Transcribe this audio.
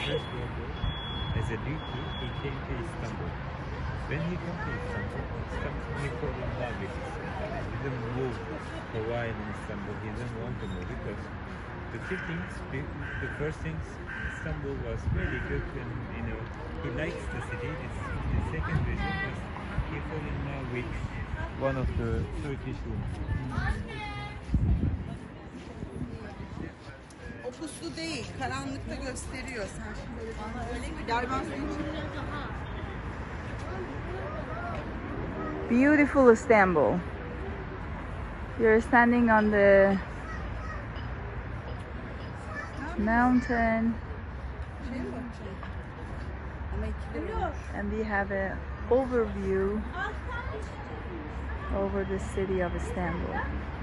First World War, as a rookie, he came to Istanbul. When he came to Istanbul, he fell in love with Istanbul. He didn't move for a while in Istanbul. He didn't want to move because the two things, the first thing, Istanbul was very good and he likes the city. The second reason was he fell in love with one of the Turkish women. O puslu değil, karanlıkta gösteriyor. Sen şimdi bana öyle mi? Gel ben seni. Beautiful Istanbul. You're standing on the mountain and we have an overview over the city of Istanbul.